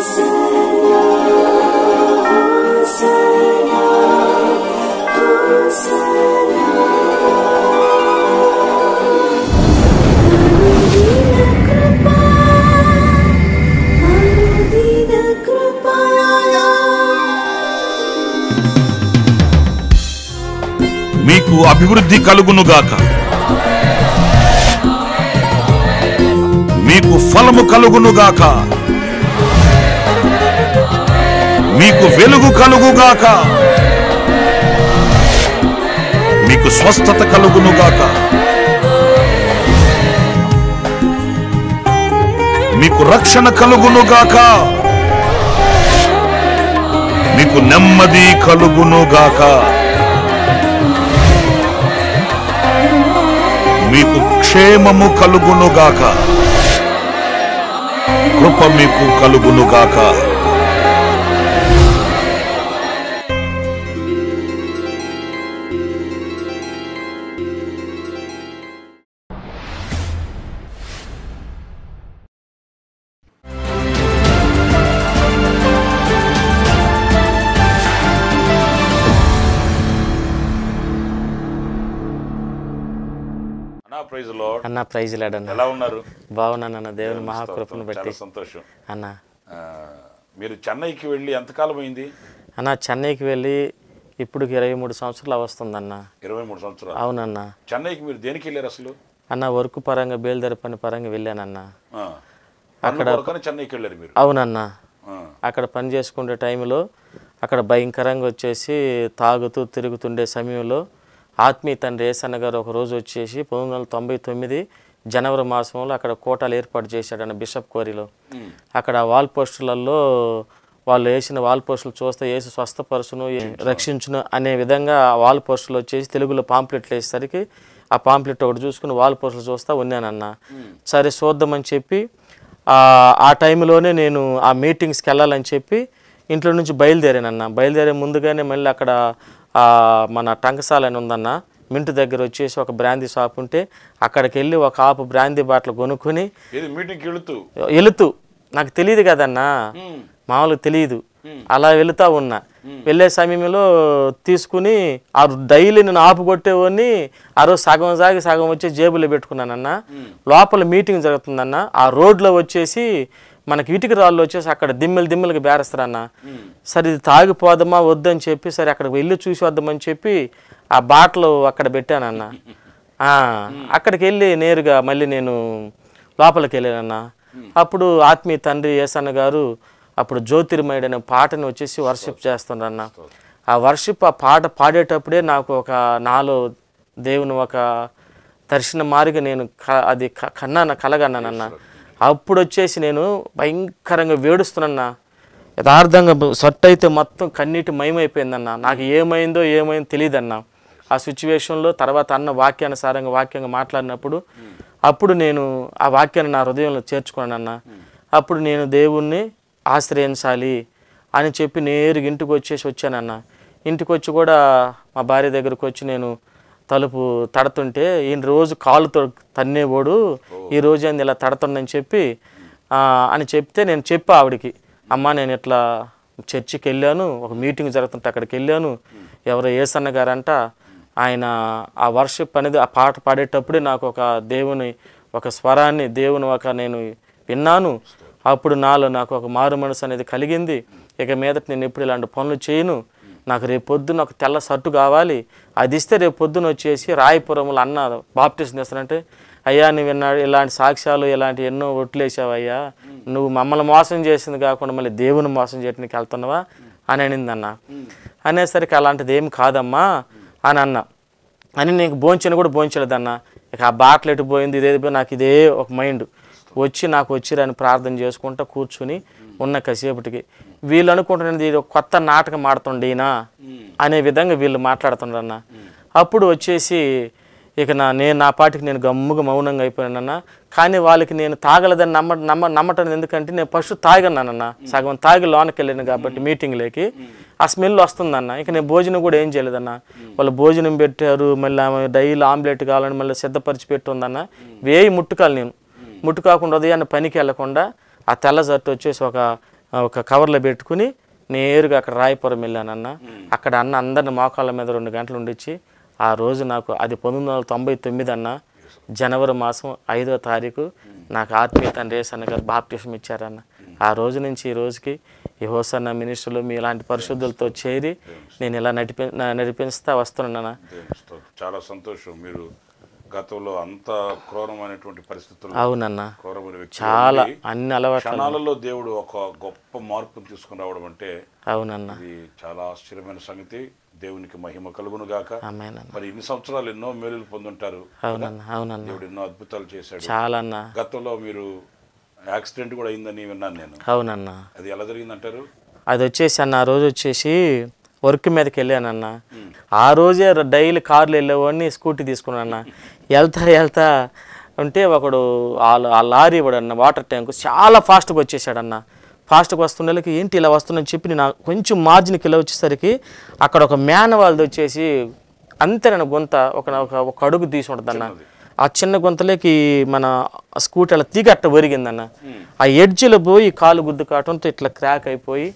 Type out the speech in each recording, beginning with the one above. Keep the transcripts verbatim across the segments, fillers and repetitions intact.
మీకు అభివృద్ధి కలుగునుగాక, మీకు ఫలము కలుగునుగాక, మీకు వెలుగు కలుగుగాక, మీకు స్వస్థత కలుగునుగాక, మీకు రక్షణ కలుగునుగాక, మీకు నెమ్మది కలుగునుగాక, మీకు క్షేమము కలుగునుగాక, కృప మీకు కలుగునుగాక. అన్న ప్రైజ్ లాడ్ అన్న. ఎలా ఉన్నారు? బాగున్నాను అన్న, దేవుని మహాకృపను బట్టి. సంతోషం అన్న. మీరు చెన్నైకి వెళ్ళి ఎంతకాలం అయింది అన్న? చెన్నైకి వెళ్ళి ఇప్పుడు ఇరవై మూడు సంవత్సరాలు వస్తుందన్న. ఇరవై మూడు సంవత్సరాలు? అవునన్న. చెన్నైకి మీరు దేనికి వెళ్ళారు అసలు? అన్న వర్క్ పరంగా, బేల్దారి పని పరంగా వెళ్ళానన్న. అక్కడ చెన్నైకి వెళ్ళారు మీరు? అవునన్న. అక్కడ పని చేసుకునే టైంలో అక్కడ భయంకరంగా వచ్చేసి తాగుతూ తిరుగుతుండే సమయంలో ఆత్మీయ తండ్రి యేసన్న గారు ఒక రోజు వచ్చేసి పంతొమ్మిది వందల తొంభై తొమ్మిది జనవరి మాసంలో అక్కడ కోటాలు ఏర్పాటు చేశాడన్న బిషప్ కోరిలో. అక్కడ వాల్ పోస్టులలో వాళ్ళు వేసిన వాల్ పోస్టులు చూస్తే యేసు స్వస్థపరుచును, రక్షించును అనే విధంగా వాల్ పోస్టులు వచ్చేసి తెలుగులో పాంప్లెట్లు వేసేసరికి ఆ పాంప్లెట్ ఒకటి చూసుకుని వాల్ పోస్టులు చూస్తా ఉన్నానన్న. సరే చూద్దామని చెప్పి ఆ టైంలోనే నేను ఆ మీటింగ్స్కి వెళ్ళాలని చెప్పి ఇంట్లో నుంచి బయలుదేరానన్న. బయలుదేరే ముందుగానే మళ్ళీ అక్కడ మన టంకసాల అని ఉందన్న, మింటు దగ్గర వచ్చేసి ఒక బ్రాందీ షాప్ ఉంటే అక్కడికి వెళ్ళి ఒక ఆపు బ్రాందీ బాటలు కొనుక్కొని వెళుతూ, నాకు తెలియదు కదన్నా, మామూలుగా తెలియదు, అలా వెళుతూ ఉన్నా. వెళ్ళే సమయంలో తీసుకుని ఆ డైలీ నేను ఆపు కొట్టేవాడిని. ఆ రోజు సగం సాగి సగం వచ్చి జేబులో పెట్టుకున్నానన్న. లోపల మీటింగ్ జరుగుతుందన్న. ఆ రోడ్లో వచ్చేసి మనకి ఇటుక రాళ్ళు వచ్చేసి అక్కడ దిమ్మెలు దిమ్మెలకి బేరేస్తారన్న. సరే ఇది తాగిపోదామా వద్దని చెప్పి సరే అక్కడికి వెళ్ళి చూసి వద్దామని చెప్పి ఆ బాటలు అక్కడ పెట్టానన్న. అక్కడికి వెళ్ళి నేరుగా మళ్ళీ నేను లోపలికి వెళ్ళానన్న. అప్పుడు ఆత్మీయ తండ్రి యేసన్న గారు అప్పుడు జ్యోతిర్మయుడు అనే పాటని వచ్చేసి వర్షిప్ చేస్తుండన్న. ఆ వర్షిప్ ఆ పాట పాడేటప్పుడే నాకు ఒక నాలో దేవుని ఒక దర్శన మారిగా నేను అది కన్నా కలగన్నానన్న. అప్పుడు వచ్చేసి నేను భయంకరంగా వేడుస్తున్నా. యథార్థంగా సొట్టు అయితే మొత్తం కన్నీటి మయమైపోయిందన్న. నాకు ఏమైందో ఏమైందో తెలియదన్న. ఆ సిచ్యువేషన్లో తర్వాత అన్న వాక్యానుసారంగా వాక్యంగా మాట్లాడినప్పుడు అప్పుడు నేను ఆ వాక్యాన్ని నా హృదయంలో చేర్చుకున్నానన్న. అప్పుడు నేను దేవుణ్ణి ఆశ్రయించాలి అని చెప్పి నేరుగా ఇంటికి వచ్చేసి వచ్చానన్న. ఇంటికి వచ్చి కూడా మా భార్య దగ్గరకు వచ్చి నేను తలుపు తడుతుంటే ఈయన రోజు కాలుతో తన్నేవాడు, ఈరోజు ఏంది ఇలా తడుతుందని చెప్పి అని చెప్తే నేను చెప్పా ఆవిడికి, అమ్మ నేను ఇట్లా చర్చికి వెళ్ళాను, ఒక మీటింగ్ జరుగుతుంటే అక్కడికి వెళ్ళాను, ఎవరో యేసన్న గారంట, ఆయన ఆ వర్షిప్ అనేది ఆ పాట పాడేటప్పుడే నాకు ఒక దేవుని ఒక స్వరాన్ని దేవుని ఒక నేను విన్నాను. అప్పుడు నాలో నాకు ఒక మారు మనసు అనేది కలిగింది. ఇక మీదట నేను ఎప్పుడు ఇలాంటి పనులు చేయను, నాకు రేపు పొద్దున్న ఒక తెల్ల షర్టు కావాలి, అది ఇస్తే రేపు పొద్దున వచ్చేసి రాయపురంలో అన్న బాప్టిజం చేస్తానంటే, అయ్యా నువ్వు విన్నాడు ఇలాంటి సాక్ష్యాలు ఇలాంటి ఎన్నో ఒట్లేసావయ్యా, నువ్వు మమ్మల్ని మోసం చేసింది కాకుండా మళ్ళీ దేవుని మోసం చేయడానికి వెళ్తున్నావా అని అనిందన్న. అనేసరికి అలాంటిది ఏం కాదమ్మా అని అన్న. అని నీకు భోంచని కూడా భోంచలేదన్న. ఇక ఆ బాటలు ఎటు పోయింది ఇదే నాకు ఇదే ఒక మైండ్ వచ్చి నాకు వచ్చిరని ప్రార్థన చేసుకుంటా కూర్చుని ఉన్న కాసేపటికి వీళ్ళు అనుకుంటున్నది ఇది కొత్త నాటకం ఆడుతుండేనా అనే విధంగా వీళ్ళు మాట్లాడుతున్నారన్న. అప్పుడు వచ్చేసి ఇక నా నేను నా పాటికి నేను గమ్ముగా మౌనంగా అయిపోయానన్న. కానీ వాళ్ళకి నేను తాగలేదని నమ్మ నమ్మ నమ్మటం ఎందుకంటే నేను ఫస్ట్ తాగన్నానన్న, సగం తాగి లోనకి వెళ్ళాను కాబట్టి మీటింగ్లోకి ఆ స్మెల్ వస్తుందన్న. ఇక నేను భోజనం కూడా ఏం చేయలేదన్న. వాళ్ళు భోజనం పెట్టారు, మళ్ళీ డైలీ ఆమ్లెట్ కావాలని మళ్ళీ సిద్ధపరిచి పెట్టుందన్న. వేయి ముట్టుకాలి నేను ముట్టుకాకుండా ఉదయాన్ని పనికి వెళ్ళకుండా ఆ తెల్ల జట్టు వచ్చేసి ఒక ఒక కవర్లో పెట్టుకుని నేరుగా అక్కడ రాయపురం వెళ్ళానన్న. అక్కడ అన్న అందరిని మోకాళ్ళ మీద రెండు గంటలు ఉండిచ్చి ఆ రోజు నాకు అది పంతొమ్మిది వందల తొంభై తొమ్మిది అన్న జనవరి మాసం ఐదో తారీఖు నాకు ఆత్మీయ తండ్రి యేసన్న గారు బాప్టిజం ఇచ్చారన్న. ఆ రోజు నుంచి ఈ రోజుకి ఈ హోసన్న మినిస్టర్లు మీ ఇలాంటి పరిశుద్ధులతో చేరి నేను ఇలా నడిపి నడిపిస్తా వస్తున్నాను. చాలా సంతోషం. మీరు గతంలో అంత క్రూరమైనటువంటి పరిస్థితులు, అవునన్న, క్రూరమైన వ్యక్తి, చాలా అన్ని అలవాట్లు క్షణాలలో దేవుడు ఒక గొప్ప మార్పును తీసుకుని రావడం అంటే అవునన్న, ఇది చాలా ఆశ్చర్యమైన సంగతి. దేవునికి మహిమ కలుగును గాక. ఆమేనన్న. మరి ఇన్ని సంవత్సరాలు ఎన్నో మేలులు పొందుంటారు. అవునన్న, అవునన్న, దేవుడు ఎన్నో అద్భుతాలు చేశాడు. చాలా అన్న. గతంలో మీరు యాక్సిడెంట్ కూడా అయిందని విన్నాను నేను. అవునన్న. అది ఎలా జరిగిందంటారు? అది వచ్చేసి అన్న ఆ రోజు వచ్చేసి వర్క్ మీదకి వెళ్ళానన్న. ఆ రోజే డైలీ కార్లు వెళ్ళేవాడిని స్కూటీ తీసుకున్నాను. వెళ్తా వెళ్తా ఉంటే ఒకడు ఆ లారీ ఇవ్వడన్న వాటర్ ట్యాంకు చాలా ఫాస్ట్గా వచ్చేసాడన్న. ఫాస్ట్గా వస్తుండేకి ఏంటి ఇలా వస్తుందని చెప్పి నేను కొంచెం మార్జిన్కి ఇలా వచ్చేసరికి అక్కడ ఒక మ్యాన్ వాళ్ళది వచ్చేసి అంతే నేను గుంత ఒక ఒక అడుగు తీసి ఉంటుందన్న. ఆ చిన్న గుంతలోకి మన స్కూటీ అలా తీగ అట్ట ఒరిగిందన్న. ఆ ఎడ్జ్లో పోయి కాలు గుద్దు కావటంతో ఇట్లా క్రాక్ అయిపోయి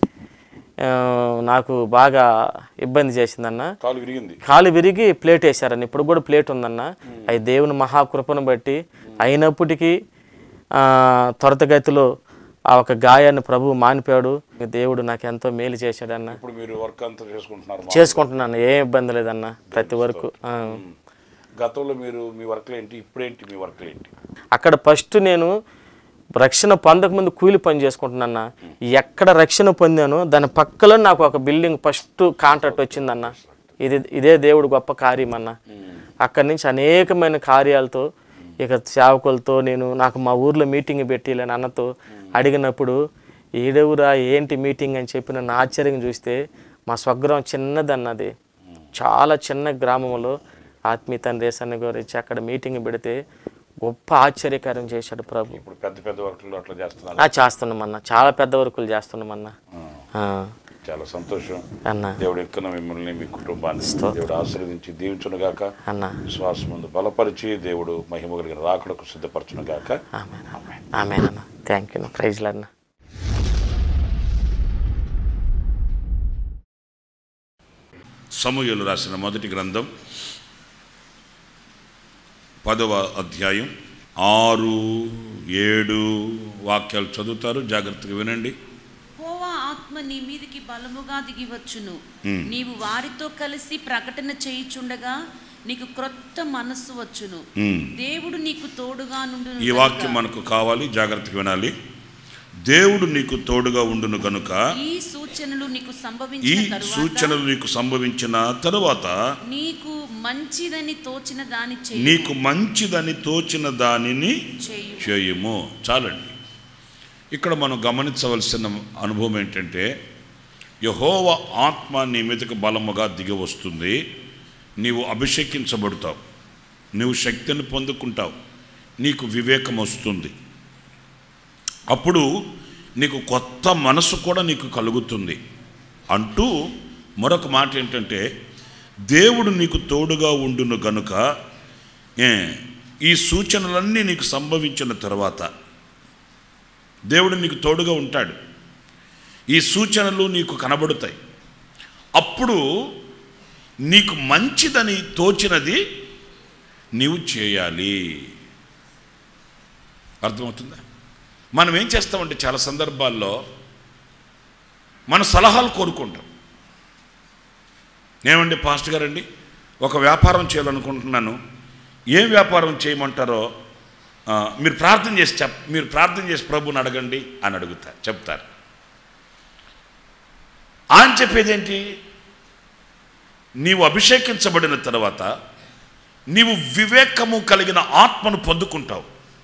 నాకు బాగా ఇబ్బంది చేసిందన్న. కాలు విరిగింది. కాలు విరిగి ప్లేట్ వేసారన్న. ఇప్పుడు కూడా ప్లేట్ ఉందన్న. అది దేవుని మహాకృపను బట్టి అయినప్పటికీ త్వరితగతిలో ఆ ఒక గాయాన్ని ప్రభువు మానిపాడు. దేవుడు నాకు ఎంతో మేలు చేశాడన్న. ఇప్పుడు మీరు వర్క్ అంతా చేసుకుంటున్నారు? చేసుకుంటున్నాను, ఏం ఇబ్బంది లేదన్న. ప్రతి వరకు గతంలో మీరు మీ వర్క్లు ఏంటి, ఇప్పుడేంటి మీ వర్క్లు ఏంటి? అక్కడ ఫస్ట్ నేను రక్షణ పొందకముందు కూలి పని చేసుకుంటున్నా. ఎక్కడ రక్షణ పొందానో దాని పక్కలో నాకు ఒక బిల్డింగ్ ఫస్ట్ కాంట్రాక్ట్ వచ్చిందన్న. ఇది ఇదే దేవుడు గొప్ప కార్యం అన్న. అక్కడి నుంచి అనేకమైన కార్యాలతో ఇక సేవకులతో నేను నాకు మా ఊర్లో మీటింగ్ పెట్టి ఇలా అన్నతో అడిగినప్పుడు ఏడెవురా ఏంటి మీటింగ్ అని చెప్పి నన్ను ఆశ్చర్యంగా చూస్తే మా స్వగ్రామం చిన్నదన్నది, చాలా చిన్న గ్రామంలో ఆత్మీయ తండ్రి యేసన్న గారు ఇచ్చి అక్కడ మీటింగ్ పెడితే గొప్ప ఆశ్చర్యకార్యం చేశాడు ప్రభు. ఇప్పుడు పెద్ద పెద్ద వర్కులు అట్లా చేస్తున్నా చేస్తున్నామన్న, చాలా పెద్ద వర్కులు చేస్తున్నామన్న. చాలా సంతోషం అన్న. దేవుడు ఎక్కువ మిమ్మల్ని మీ కుటుంబాన్ని దేవుడు ఆశీర్వదించి దీవించునుగాక. అన్న విశ్వాసం ముందు బలపరిచి దేవుడు మహిమ కలిగిన రాకడకు సిద్ధపరచునుగాక. ఆమేన్ అన్న. Thank you. ప్రైజ్ లార్డ్ అన్న. సమూయేలు రాసిన మొదటి గ్రంథం పదవ అధ్యాయం ఆరు ఏడు వాక్యాలు చదువుతారు, జాగ్రత్తగా వినండి. యెహోవా ఆత్మ నీ మీదికి బలముగా దిగి వచ్చును, నీవు వారితో కలిసి ప్రకటన చేయుచుండగా నీకు క్రొత్త మనస్సు వచ్చును, దేవుడు నీకు తోడుగా నుండును. ఈ వాక్యం మనకు కావాలి, జాగ్రత్తగా వినాలి. దేవుడు నీకు తోడుగా ఉండును గనుక ఈ సూచనలు నీకు ఈ సంభవించిన తరువాత సూచనలు నీకు సంభవించిన తరువాత నీకు మంచిదని తోచిన దాని చేయుము. నీకు మంచిదని తోచిన దానిని చేయుము. చేయుము. చాలండి. ఇక్కడ మనం గమనించవలసిన అనుభవం ఏంటంటే యెహోవా ఆత్మ నీ మీదకి బలముగా దిగి వస్తుంది. నీవు అభిషేకించబడతావు, నీవు శక్తిని పొందుకుంటావు, నీకు వివేకం వస్తుంది. అప్పుడు నీకు కొత్త మనసు కూడా నీకు కలుగుతుంది అంటూ మరొక మాట ఏంటంటే దేవుడు నీకు తోడుగా ఉండును గనుక ఈ సూచనలన్నీ నీకు సంభవించిన తర్వాత దేవుడు నీకు తోడుగా ఉంటాడు. ఈ సూచనలు నీకు కనబడుతాయి. అప్పుడు నీకు మంచిదని తోచినది నీవు చేయాలి. అర్థమవుతుందా? మనం ఏం చేస్తామంటే చాలా సందర్భాల్లో మన సలహాలు కోరుకుంటాం. ఏమండి పాస్టర్ గారండి, ఒక వ్యాపారం చేయాలనుకుంటున్నాను, ఏం వ్యాపారం చేయమంటారో మీరు ప్రార్థన చేసి చెప్ మీరు ప్రార్థన చేసి ప్రభుని అడగండి అని అడుగుతారు, చెప్తారు. అని చెప్పేదేంటి? నీవు అభిషేకించబడిన తర్వాత నీవు వివేకము కలిగిన ఆత్మను పొందుకుంటావు,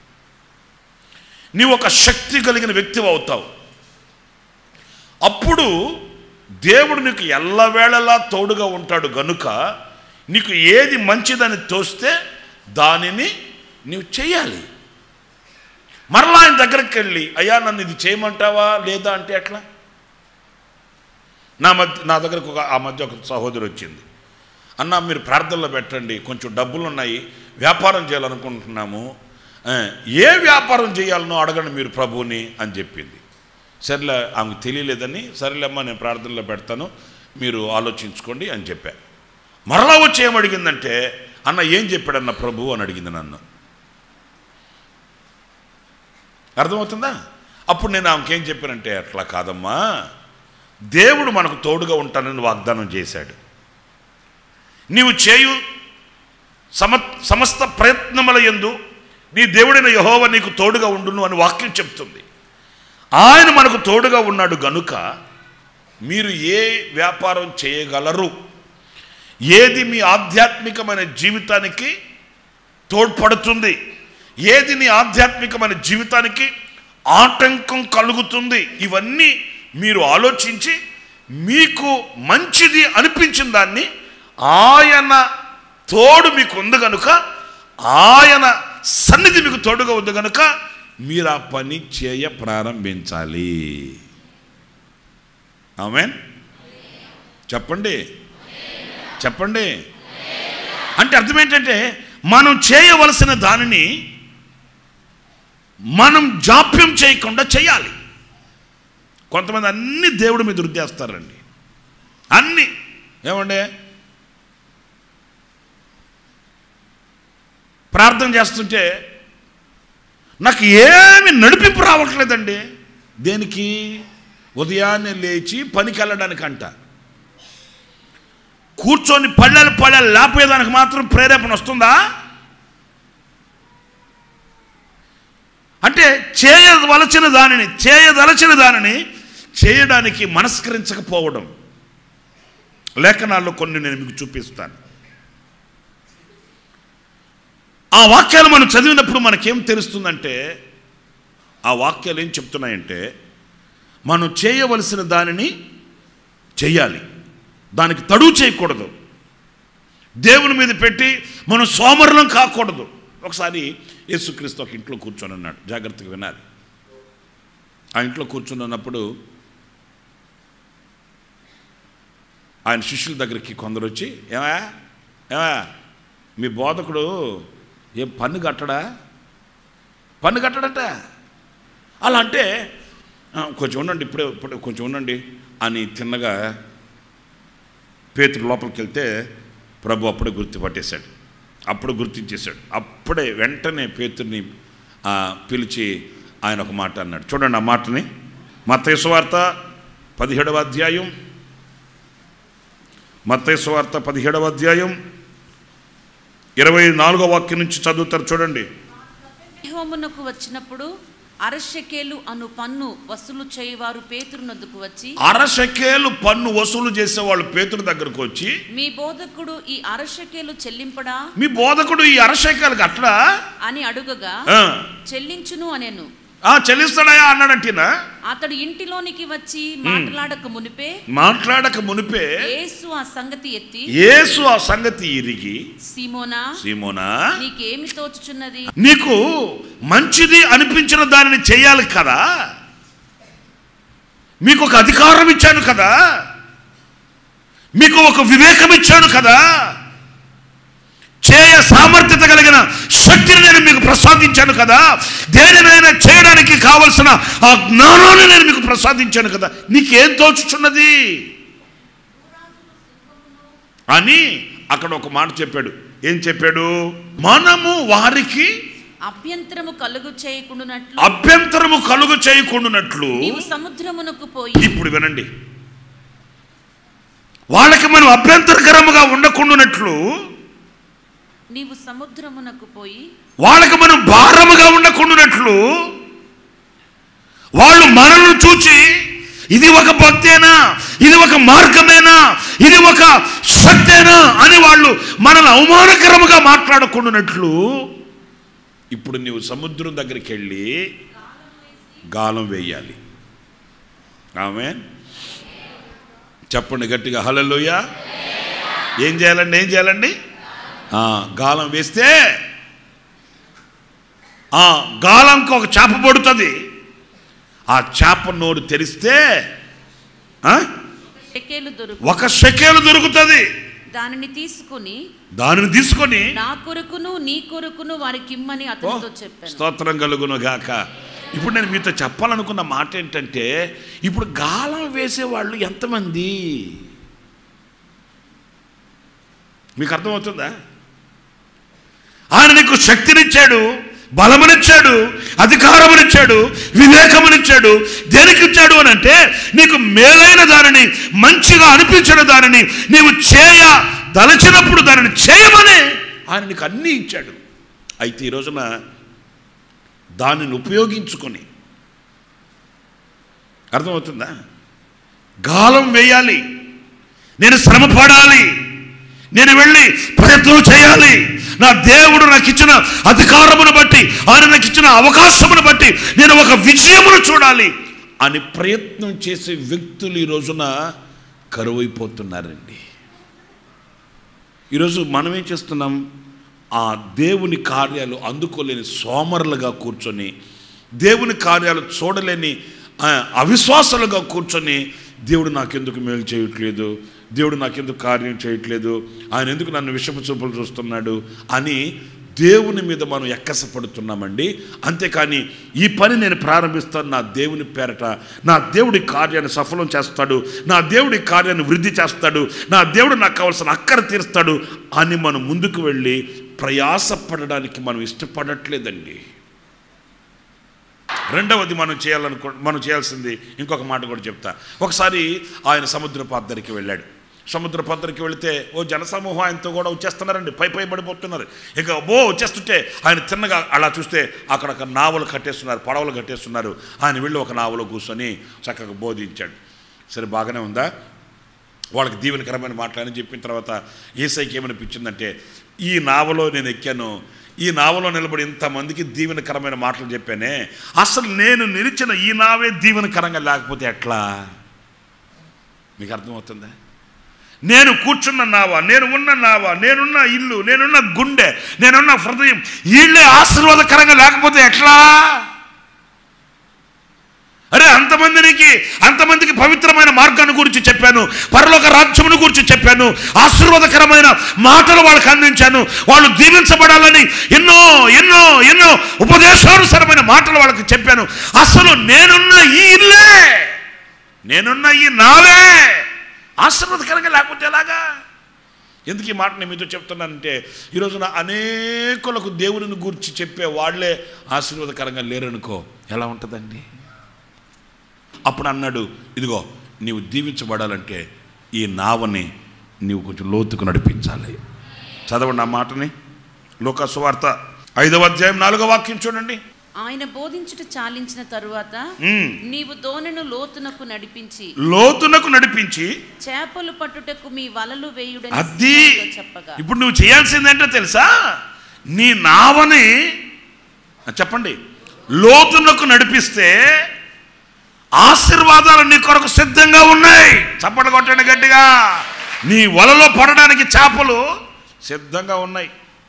నీవు ఒక శక్తి కలిగిన వ్యక్తివి అవుతావు. అప్పుడు దేవుడు నీకు ఎల్లవేళలా తోడుగా ఉంటాడు గనుక నీకు ఏది మంచిదని తోస్తే దానిని నీవు చేయాలి. మరలా ఆయన దగ్గరికి వెళ్ళి అయ్యా నన్ను ఇది చేయమంటావా లేదా అంటే ఎట్లా? నా మధ్య నా దగ్గరకు ఒక ఆ మధ్య ఒక సహోదరి వచ్చింది. అన్న మీరు ప్రార్థనలో పెట్టండి, కొంచెం డబ్బులు ఉన్నాయి, వ్యాపారం చేయాలనుకుంటున్నాము, ఏ వ్యాపారం చేయాలనో అడగండి మీరు ప్రభువుని అని చెప్పింది. సరేలే ఆమెకు తెలియలేదని, సరేలేమ్మా నేను ప్రార్థనలో పెడతాను, మీరు ఆలోచించుకోండి అని చెప్పా. మరలా వచ్చి ఏమడిగిందంటే, అన్న ఏం చెప్పాడన్న ప్రభు అని అడిగింది నన్ను. అర్థమవుతుందా? అప్పుడు నేను ఆమెకేం చెప్పానంటే, అట్లా కాదమ్మా, దేవుడు మనకు తోడుగా ఉంటానని వాగ్దానం చేశాడు. నీవు చేయు సమ సమస్త ప్రయత్నముల యందు నీ దేవుడైన యెహోవా నీకు తోడుగా ఉండును అని వాక్యం చెప్తుంది. ఆయన మనకు తోడుగా ఉన్నాడు గనుక మీరు ఏ వ్యాపారం చేయగలరు, ఏది మీ ఆధ్యాత్మికమైన జీవితానికి తోడ్పడుతుంది, ఏది నీ ఆధ్యాత్మికమైన జీవితానికి ఆటంకం కలుగుతుంది, ఇవన్నీ మీరు ఆలోచించి మీకు మంచిది అనిపించిన దాన్ని, ఆయన తోడు మీకు ఉంది కనుక, ఆయన సన్నిధి మీకు తోడుగా ఉంది కనుక మీరు ఆ పని చేయ ప్రారంభించాలి. ఆమేన్ చెప్పండి, చెప్పండి. అంటే అర్థం ఏంటంటే, మనం చేయవలసిన దానిని మనం జాప్యం చేయకుండా చేయాలి. కొంతమంది అన్ని దేవుడి మీద రుద్దేస్తారండి, అన్ని. ఏమండే ప్రార్థన చేస్తుంటే నాకు ఏమి నడిపింపు రావట్లేదండి. దేనికి? ఉదయాన్నే లేచి పనికి వెళ్ళడానికి అంట. కూర్చొని పళ్ళలు పళ్ళలు లేపేదానికి మాత్రం ప్రేరేపణ వస్తుందా? అంటే చేయవలసిన దానిని చేయదలచిన దానిని చేయడానికి మనస్కరించకపోవడం. లేఖనాల్లో కొన్ని నేను మీకు చూపిస్తాను. ఆ వాక్యాలు మనం చదివినప్పుడు మనకేం తెలుస్తుందంటే, ఆ వాక్యాలు ఏం చెప్తున్నాయంటే, మనం చేయవలసిన దానిని చేయాలి, దానికి తడువు చేయకూడదు, దేవుని మీద పెట్టి మనం సోమరులం కాకూడదు. ఒకసారి యేసుక్రీస్తు ఒక ఇంట్లో కూర్చొని ఉన్నాడు, జాగ్రత్తగా వినాలి. ఆ ఇంట్లో కూర్చొని ఉన్నప్పుడు ఆయన శిష్యుల దగ్గరికి కొందరు వచ్చి, ఏమా ఏమా మీ బోధకుడు ఏం పన్ను కట్టడా పన్ను కట్టడట. అలా అంటే కొంచెం ఉండండి, ఇప్పుడే ఇప్పుడు కొంచెం ఉండండి అని తిన్నగా పేతురు లోపలికి వెళ్తే ప్రభు అప్పుడే గుర్తుపట్టేశాడు, అప్పుడు గుర్తించేశాడు. అప్పుడే వెంటనే పేతుర్ని పిలిచి ఆయన ఒక మాట అన్నాడు. చూడండి ఆ మాటని, మత్తయి సువార్త పదిహేడవ అధ్యాయం, మత్తయి సువార్త పదిహేడవ అధ్యాయం ఇరవై నాలుగో వాక్యం నుంచి చదువుతారు. చూడండి. హోమునకు వచ్చినప్పుడు అరశకేలు అను పన్ను వసూలు చేయవారు పేతురు నొద్దకు వచ్చి, అరశకేలు పన్ను వసూలు చేసేవాళ్ళు పేతురు దగ్గరకు వచ్చి, మీ బోధకుడు ఈ అరశకేలు చెల్లింపడా, మీ బోధకుడు ఈ అరశకేలు కట్టడా అని అడుగగా, చెల్లించును అనెను. ఆ చెల్లిస్తాడయా అన్నాడంటేనా. అతడు ఇంటిలోనికి వచ్చి మాట్లాడక మునిపే మాట్లాడక మునిపే యేసు ఆ సంగతి ఎత్తి యేసు ఆ సంగతి ఎరిగి, సీమోనా సీమోనా నీకేమి తోచుచున్నది, నీకు మంచిది అనిపించిన దానిని చేయాలి కదా, మీకు ఒక అధికారం ఇచ్చాను కదా, మీకు ఒక వివేకం ఇచ్చాను కదా, చేయ సామర్థ్యత కలిగిన శక్తిని నేను మీకు ప్రసాదించాను కదా, దేనినైనా చేయడానికి కావలసిన ఆ జ్ఞానాన్ని నేను మీకు ప్రసాదించాను కదా, నీకేం తోచుచున్నది అని అక్కడ ఒక మాట చెప్పాడు. ఏం చెప్పాడు? మనము వారికి అభ్యంతరము కలుగు చేయకుండానట్లు అభ్యంతరము కలుగు చేయకుండానట్లు నీవు సముద్రమునకు పోయి. ఇప్పుడు వినండి, వాళ్ళకి మనం అభ్యంతరకరముగా ఉండకుండానట్లు నీవు సముద్రమునకు పోయి, వాళ్ళకి మనం భారముగా ఉండకుండానట్లు, వాళ్ళు మనల్ని చూచి ఇది ఒక భక్తేనా, ఇది ఒక మార్గమేనా, ఇది ఒక శక్తేనా అని వాళ్ళు మనల్ని అవమానకరముగా మాట్లాడకుండానట్లు ఇప్పుడు నీవు సముద్రం దగ్గరికి వెళ్ళి గాలం వేయాలి. ఆమేన్ చెప్పండి గట్టిగా హల్లెలూయా. ఏం చేయాలండి? ఏం చేయాలండి? గాలం వేస్తే ఆ గాలంకి ఒక చేప పడుతుంది. ఆ చేప నోరు తెరిస్తే ఒక షెకేలు దొరుకుతుంది. దానిని తీసుకుని దానిని తీసుకొని నా కొరకును నీ కొరకును వారికి ఇమ్మని అతనితో చెప్పాను. స్తోత్రం కలుగును గాక. ఇప్పుడు నేను మీతో చెప్పాలనుకున్న మాట ఏంటంటే, ఇప్పుడు గాలం వేసేవాళ్ళు ఎంతమంది? మీకు అర్థమవుతుందా? ఆయన నీకు శక్తినిచ్చాడు, బలమునిచ్చాడు, అధికారమునిచ్చాడు, వివేకమునిచ్చాడు. దేనికి ఇచ్చాడు అని అంటే, నీకు మేలైన దానిని, మంచిగా అనిపించిన దానిని నీవు చేయ దలచినప్పుడు దానిని చేయమని ఆయన నీకు అన్నీ ఇచ్చాడు. అయితే ఈ రోజున దానిని ఉపయోగించుకొని, అర్థమవుతుందా, గాలం వేయాలి, నేను శ్రమ పడాలి, నేను వెళ్ళి ప్రయత్నం చేయాలి, నా దేవుడు నాకు ఇచ్చిన అధికారమును బట్టి, ఆయన నాకు ఇచ్చిన అవకాశమును బట్టి నేను ఒక విజయమును చూడాలి అని ప్రయత్నం చేసే వ్యక్తులు ఈ రోజున కరువైపోతున్నారండి. ఈరోజు మనం ఏం చేస్తున్నాం? ఆ దేవుని కార్యాలు అందుకోలేని సోమరులుగా కూర్చొని, దేవుని కార్యాలు చూడలేని అవిశ్వాసాలుగా కూర్చొని, దేవుడు నాకెందుకు మేలు చేయట్లేదు, దేవుడు నాకెందుకు కార్యం చేయట్లేదు, ఆయన ఎందుకు నన్ను విషపు చూపులు చూస్తున్నాడు అని దేవుని మీద మనం ఎక్కసపడుతున్నామండి. అంతేకాని ఈ పని నేను ప్రారంభిస్తాను, నా దేవుని పేరట నా దేవుడి కార్యాన్ని సఫలం చేస్తాడు, నా దేవుడి కార్యాన్ని వృద్ధి చేస్తాడు, నా దేవుడు నాకు కావాల్సిన అక్కర తీరుస్తాడు అని మనం ముందుకు వెళ్ళి ప్రయాసపడడానికి మనం ఇష్టపడట్లేదండి. రెండవది మనం చేయాలనుకో మనం చేయాల్సింది ఇంకొక మాట కూడా చెప్తా. ఒకసారి ఆయన సముద్ర పాద్దరికి వెళ్ళాడు. సముద్ర పాద్దరికి వెళితే ఓ జనసమూహం ఆయనతో కూడా వచ్చేస్తున్నారండి, పై పై పడిపోతున్నారు. ఇక బో వచ్చేస్తుంటే ఆయన తిన్నగా అలా చూస్తే అక్కడ ఒక నావలు కట్టేస్తున్నారు, పడవలు కట్టేస్తున్నారు. ఆయన వెళ్ళి ఒక నావలో కూర్చొని చక్కగా బోధించాడు. సరే, బాగానే ఉందా? వాళ్ళకి దీవెనకరమైన మాటలని చెప్పిన తర్వాత యేసయ్యకి ఏమనిపించిందంటే, ఈ నావలో నేను ఎక్కాను, ఈ నావలో నిలబడి ఇంతమందికి దీవెనకరమైన మాటలు చెప్పానే, అసలు నేను నిలిచిన ఈ నావే దీవెనకరంగా లేకపోతే ఎట్లా? మీకు అర్థమవుతుందా? నేను కూర్చున్న నావ, నేను ఉన్న నావ, నేనున్న ఇల్లు, నేనున్న గుండె, నేనున్న హృదయం, వీళ్ళే ఆశీర్వాదకరంగా లేకపోతే ఎట్లా? అరే, అంతమందికి అంతమందికి పవిత్రమైన మార్గాన్ని గురించి చెప్పాను, పరలోక రాజ్యమును గురించి చెప్పాను, ఆశీర్వాదకరమైన మాటలు వాళ్ళకి అందించాను, వాళ్ళు దీవించబడాలని ఎన్నో ఎన్నో ఎన్నో ఉపదేశానుసరమైన మాటలు వాళ్ళకి చెప్పాను. అసలు నేనున్న ఈ ఇల్లే, నేనున్న ఈ నావే ఆశీర్వాదకరంగా లేకపోతే ఎలాగా? ఎందుకు ఈ మాట నేను మీతో చెప్తున్నానంటే, ఈరోజున అనేకులకు దేవుడిని గురించి చెప్పే వాళ్ళే ఆశీర్వాదకరంగా లేరనుకో, ఎలా ఉంటుందండి? అప్పుడు అన్నాడు, ఇదిగో నీవు దీవించబడాలంటే ఈ నావని నీవు కొంచెం లోతుకు నడిపించాలి. చదవండి ఆ మాటని. లూకా సువార్త ఐదవ అధ్యాయం నాలుగో వాక్యం చూడండి. ఆయన బోధించుట చాలించిన తరువాత నీవు దోణెను లోతునకు నడిపించి లోతునకు నడిపించి చేపలు పట్టుటకు మీ వలలు వేయుడని అది చెప్పగా. ఇప్పుడు నువ్వు చేయాల్సిందేంటో తెలుసా? నీ నావని చెప్పండి లోతునకు నడిపిస్తే ఆశీర్వాదాలు నీ కొరకు సిద్ధంగా ఉన్నాయి. చప్పట్లు కొట్టండి గట్టిగా. నీ వలలో పడడానికి చేపలు సిద్ధంగా ఉన్నాయి,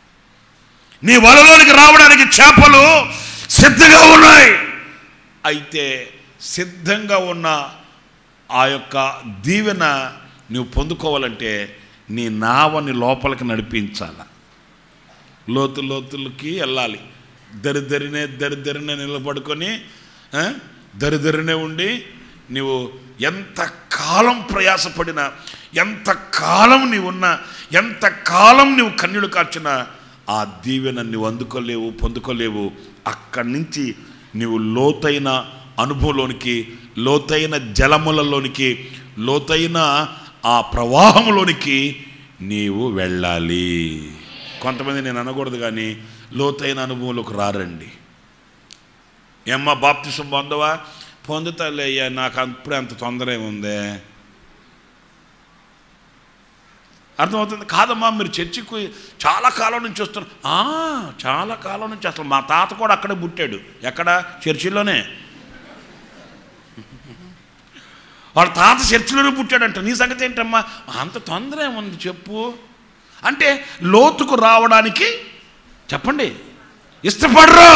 నీ వలలోనికి రావడానికి చేపలు సిద్ధంగా ఉన్నాయి. అయితే సిద్ధంగా ఉన్న ఆ యొక్క దీవెన నువ్వు పొందుకోవాలంటే నీ నావని లోపలికి నడిపించాల, లోతు లోతులకి వెళ్ళాలి. దరిదరినే దరిదరినే నిలబడుకొని దరిదరినే ఉండి నీవు ఎంత కాలం ప్రయాసపడినా, ఎంత కాలం నీవు ఉన్నా, ఎంత కాలం నీవు కన్నీళ్లు కార్చినా ఆ దీవెన నువ్వు అందుకోలేవు, పొందుకోలేవు. అక్కడి నుంచి నీవు లోతైన అనుభవంలోనికి, లోతైన జలములలోనికి, లోతైన ఆ ప్రవాహంలోనికి నీవు వెళ్ళాలి. కొంతమంది నేను అనకూడదు కానీ లోతైన అనుభవంలోకి రారండి. ఏమ్మా బాప్తిసం పొందవా? పొందుతాలే అయ్యా, నాకు అప్పుడే అంత తొందర ఏముంది. అర్థమవుతుంది కాదమ్మా, మీరు చర్చికి చాలా కాలం నుంచి వస్తున్నారు. చాలా కాలం నుంచి, అసలు మా తాత కూడా అక్కడే పుట్టాడు. ఎక్కడ? చర్చిలోనే. వాళ్ళ తాత చర్చిలోనే పుట్టాడంట. నీ సంగతి ఏంటమ్మా? అంత తొందర ఏముంది చెప్పు అంటే లోతుకు రావడానికి చెప్పండి ఇష్టపడరు.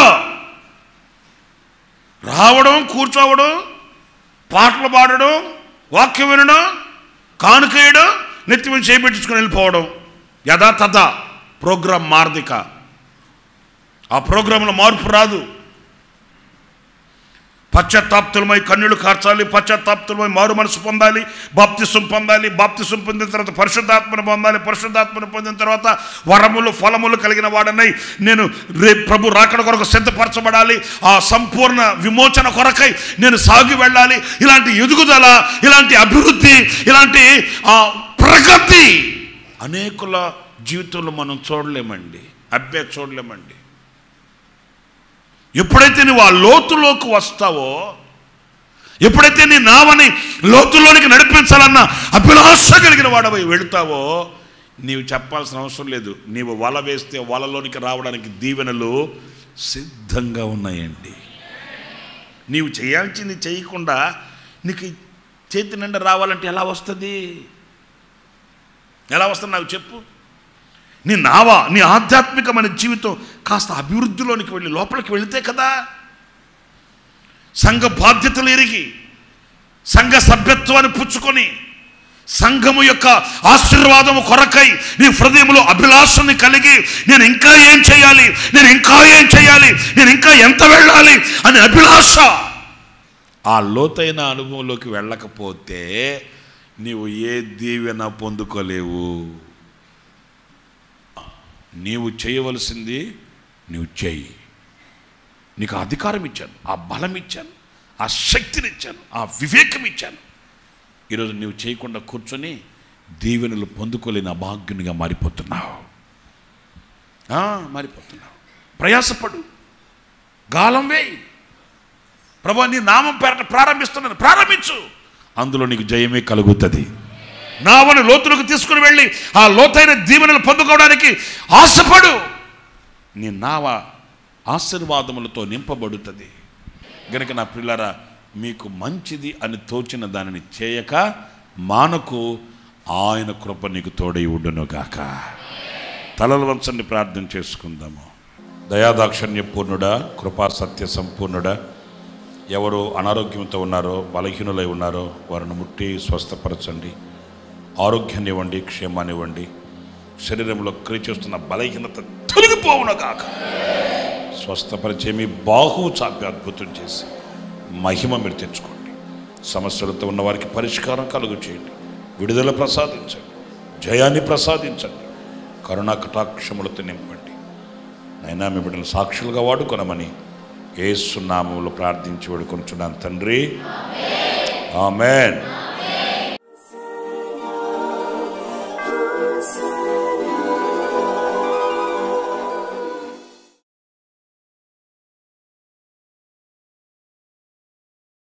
రావడం, కూర్చోవడం, పాటలు పాడడం, వాక్యం వినడం, కానుకేయడం, నెత్తి మీద చేపెట్టించుకొని వెళ్ళిపోవడం, యథా తథా ప్రోగ్రాం మారదిక. ఆ ప్రోగ్రాంలో మార్పు రాదు. పశ్చాత్తాప్తులమై కన్నులు కార్చాలి, పశ్చాత్తాప్తులమై మారు మనసు పొందాలి, బాప్తిసం పొందాలి, బాప్తిసం పొందిన తర్వాత పరిశుద్ధాత్మను పొందాలి, పరిశుద్ధాత్మను పొందిన తర్వాత వరములు ఫలములు కలిగిన వాడనై నేను రేపు ప్రభు రాకడ కొరకు సిద్ధపరచబడాలి, ఆ సంపూర్ణ విమోచన కొరకై నేను సాగి వెళ్ళాలి. ఇలాంటి ఎదుగుదల, ఇలాంటి అభివృద్ధి, ఇలాంటి ఆ ప్రగతి అనేకుల జీవితంలో మనం చూడలేమండి, అబ్బే చూడలేమండి. ఎప్పుడైతే నువ్వు ఆ లోతులోకి వస్తావో, ఎప్పుడైతే నీ నావని లోతులోనికి నడిపించాలన్న అభిలాష కలిగిన వాడవై వెళుతావో, నీవు చెప్పాల్సిన అవసరం లేదు. నీవు వల వేస్తే వలలోనికి రావడానికి దీవెనలు సిద్ధంగా ఉన్నాయండి. నీవు చేయాల్సింది చేయకుండా నీకు చేతి నిండా రావాలంటే ఎలా వస్తుంది? ఎలా వస్తుంది నాకు చెప్పు. నీ నావా, నీ ఆధ్యాత్మికమైన జీవితం కాస్త అభివృద్ధిలోనికి వెళ్ళి లోపలికి వెళితే కదా. సంఘ బాధ్యతలు ఎరిగి, సంఘ సభ్యత్వాన్ని పుచ్చుకొని, సంఘము యొక్క ఆశీర్వాదము కొరకై నీ హృదయంలో అభిలాషని కలిగి, నేను ఇంకా ఏం చేయాలి, నేను ఇంకా ఏం చేయాలి, నేను ఇంకా ఎంత వెళ్ళాలి అనే అభిలాష, ఆ లోతైన అనుభవంలోకి వెళ్ళకపోతే నీవు ఏ దీవెన పొందుకోలేవు. నీవు చేయవలసింది నీవు చేయి. నీకు అధికారం ఇచ్చాను, ఆ బలం ఇచ్చాను, ఆ శక్తిని ఇచ్చాను, ఆ వివేకం ఇచ్చాను. ఈరోజు నీవు చేయకుండా కూర్చొని దీవెనలు పొందుకోలేని అభాగ్యునిగా మారిపోతున్నావు మారిపోతున్నావు ప్రయాసపడు, గాలం వేయి. ప్రభు నీ నామం పేరట ప్రారంభిస్తున్నాను, ప్రారంభించు. అందులో నీకు జయమే కలుగుతుంది. నావను లోతులకు తీసుకుని వెళ్ళి ఆ లోతైన దీవెనలు పొందుకోవడానికి ఆశపడు. నీ నావ ఆశీర్వాదములతో నింపబడుతుంది. గనుక నా పిల్లరా, మీకు మంచిది అని తోచిన దానిని చేయక మానకు, ఆయన కృప నీకు తోడై ఉండును గాక. తలలు వంచండి, ప్రార్థన చేసుకుందాము. దయాదాక్షణ్య పూర్ణుడా, కృపా సత్య సంపూర్ణుడా, ఎవరు అనారోగ్యంతో ఉన్నారో, బలహీనులై ఉన్నారో వారిని ముట్టి స్వస్థపరచండి. ఆరోగ్యాన్ని ఇవ్వండి, క్షేమాన్ని ఇవ్వండి. శరీరంలో క్రిచేస్తున్న బలహీనత తొలగిపోవును గాక. స్వస్థపరిచే మీ బాహు చాపి అద్భుతం చేసి మహిమ మీరు తెచ్చుకోండి. సమస్యలతో ఉన్న వారికి పరిష్కారం కలుగు చేయండి, విడుదల ప్రసాదించండి, జయాన్ని ప్రసాదించండి, కరుణా కటాక్షములతో నింపండి. నైనా మీ బిడ్డలు సాక్షులుగా వాడుకొనమని యేసు నామములో ప్రార్థించి వేడుకొనుచున్నాను తండ్రి. ఆమేన్.